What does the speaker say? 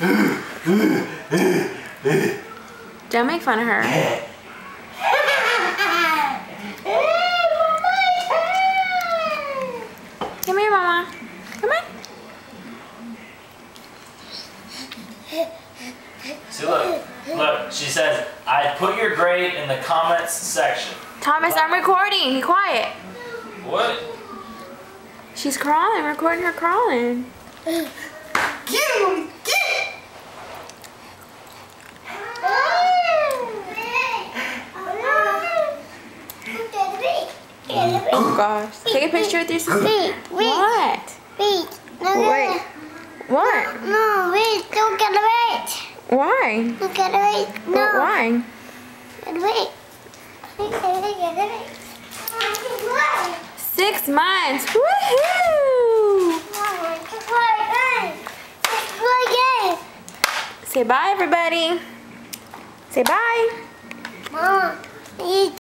Don't make fun of her. Come here, Mama. Come on. See, look, she says, I put your grade in the comments section. Thomas, I'm recording. Be quiet. What? She's crawling, recording her crawling. Get him! Get! Oh gosh. Take a picture with your sister. What? Wait. Wait. What? No, wait. Don't get wait. Why? Don't get wait. No. But why? Wait. 6 months. Woohoo! Say bye, everybody. Say bye. Mom, eat.